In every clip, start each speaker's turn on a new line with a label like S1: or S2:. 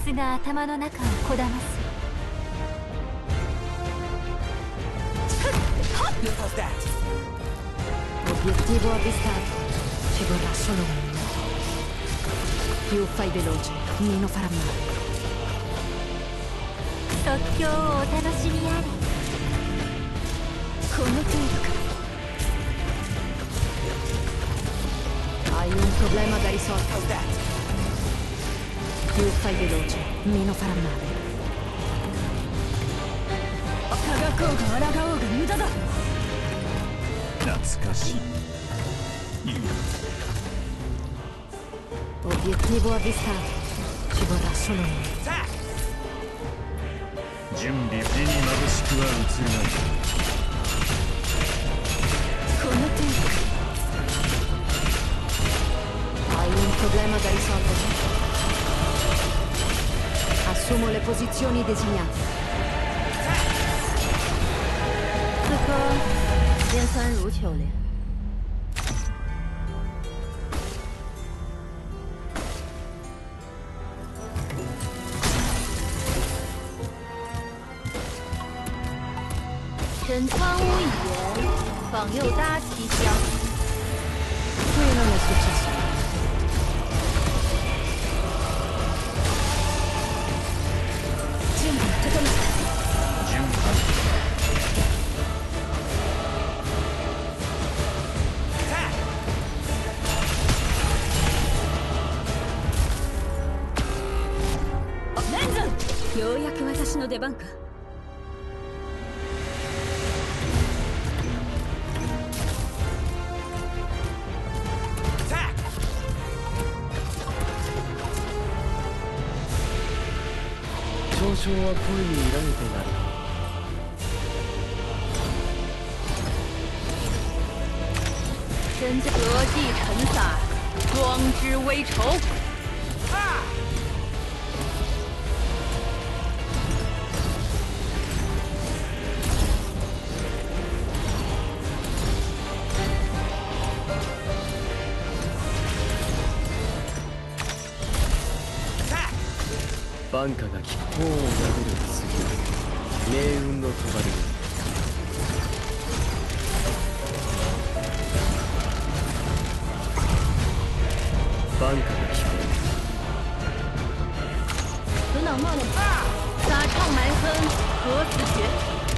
S1: スが頭の中をこだます。
S2: Obiettivo avvistato. Ci vorrà solo un minuto. Più fai veloce, meno farà male.
S1: 即興をお楽しみあれ。
S2: この程度か。Hai un problema da risolvere. Più fai veloce, meno farà male.
S1: 輝こうが抗おうが無駄だ。
S3: 懐かしい。
S2: Obiettivo avvistato. Ci vorrà solo un minuto.
S3: 準備目に眩しくは映らない。
S2: この程度か。Hai un problema da risolvere. Assumo le posizioni designate.
S1: 此刻尖酸如秋莲。沈苍屋一言，访右搭其香。
S2: Qui non è successo. Giunta, totalmente.
S3: 順番。
S1: ようやく私の出番か。
S4: 嘲笑は声に入られてなる。
S1: 身得计尘散，装之微筹。
S4: バンカが吉報を破る次、命運の帳。バンカが聞こ
S1: 头脑冒了撒唱埋哼，何死诀？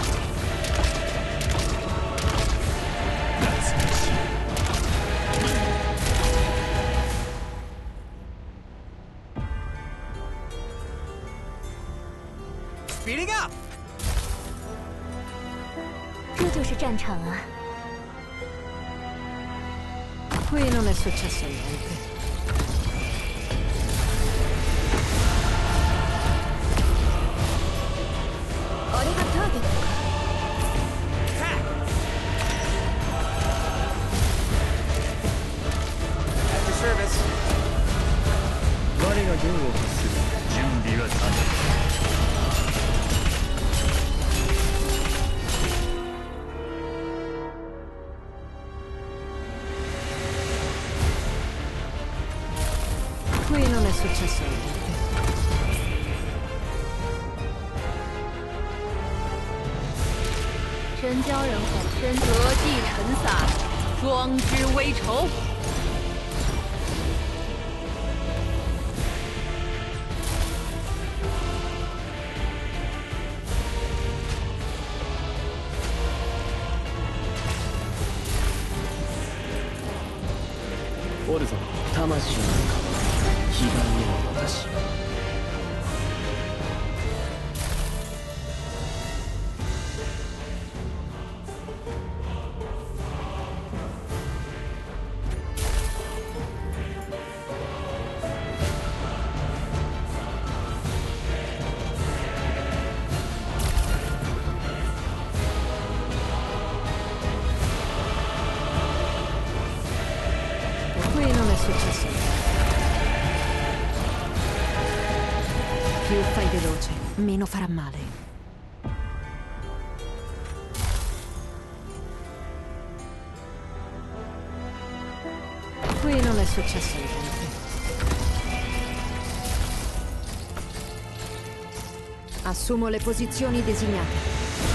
S5: Speeding up！
S1: 这就是战场啊！
S2: Qui non è successo niente.
S5: Service.
S4: 我が弦を発する。
S3: 準備は完
S2: Qui non è successo niente.
S1: 神交人后，身得计尘散，装之微筹。
S4: おるぞ、魂の中、彼岸の私。
S2: Qui non è successo niente. Più fai veloce, meno farà male. Qui non è successo niente. Assumo le posizioni designate.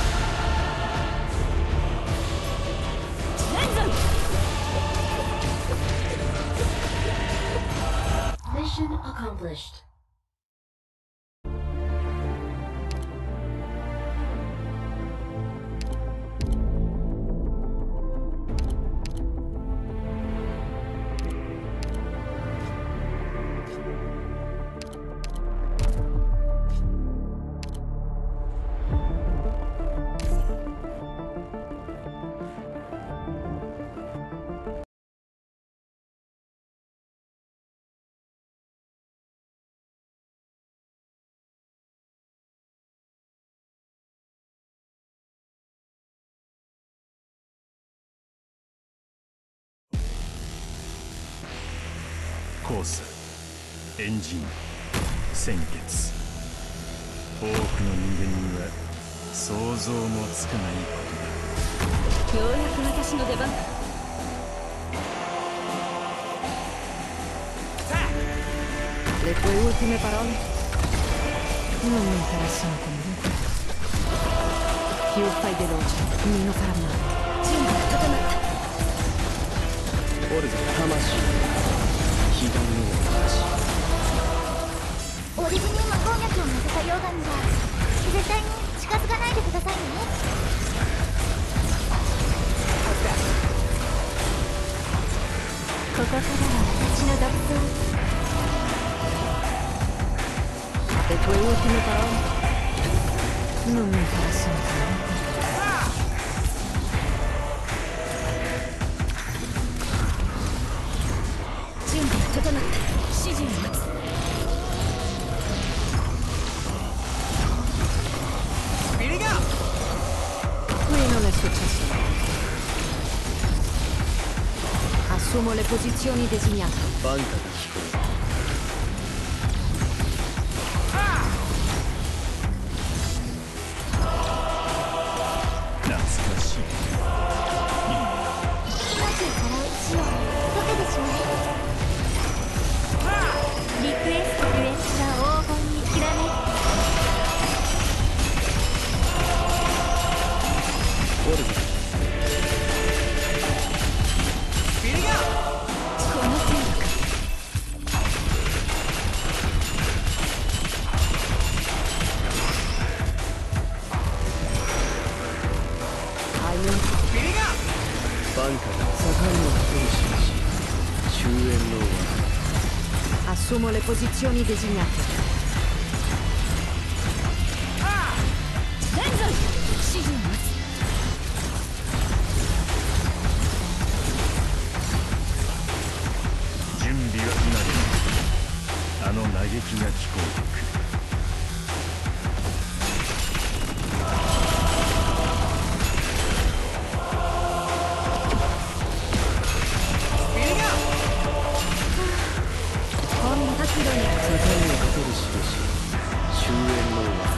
S6: Mission accomplished.
S3: コース、エンジン、鮮血。多くの人間には想像もつかないことだ。
S1: ようやく私の出番だ。
S2: Le tue ultime parole? Non mi interessano comunque. Più fai veloce, meno farà male. Sì, totale.
S4: オルガ魂悲願の魂
S7: オリジニウム鉱脈を乗せた溶岩には絶対に近づかないでくださいね。ここからは私の独走。
S2: Le tue ultime parole? Non mi interessano comunque.
S5: Speeding up!
S2: Qui non è successo. Assumo le posizioni designate.
S4: バンカが聞こえる
S3: 懐かしい。
S7: うまく払う石を溶けてしまえ。リクエストゆえんが黄金にきらめく。
S4: オルガ
S5: Speeding up!
S2: この程度か。
S5: Speeding up!
S4: バンカが盛んのことにしまし終焉の
S2: Assumo le posizioni designate. Denzel!
S3: 準備は今であの嘆きが聞こえてくる。
S5: Speeding up!
S2: こんな角度に
S4: 盛んのことにしまし終焉の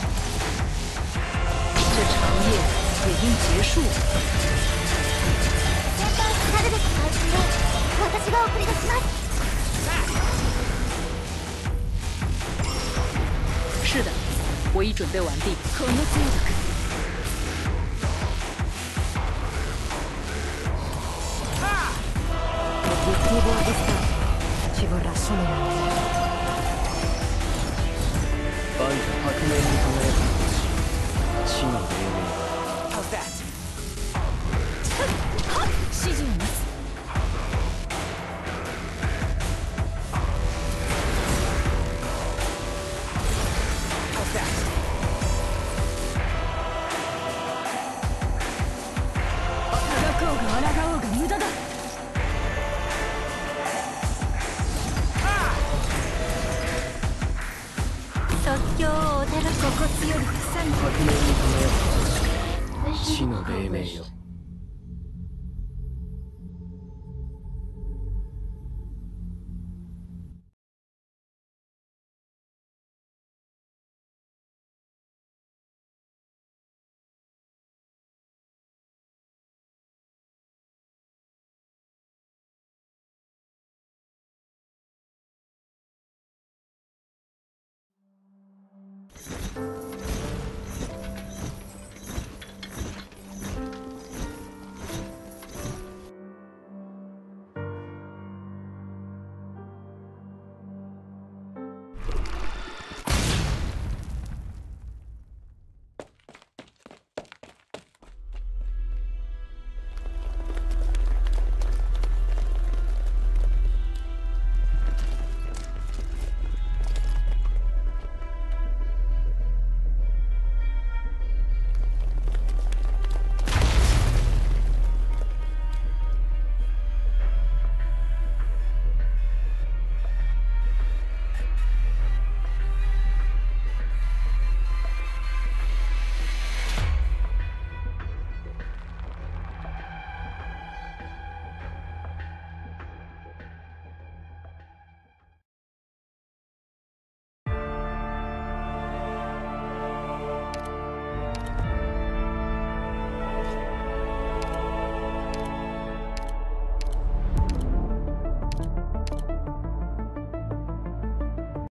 S2: 这长夜也应结束。
S7: 先輩なるべく回復で私が送り出します。
S1: 是的，我已准备完毕。
S2: この程度か。L'obiettivo avvistato. Ci vorrà solo un attimo.
S4: バンカ白面に輝く星死の黎明
S5: How's that?
S2: 指示を待つ。
S5: How's that?
S2: 戦こうが抗おうが無駄だ。
S7: 即興をお楽しみ。
S2: 心地より臭み。
S4: 白面に輝く星死の黎明よ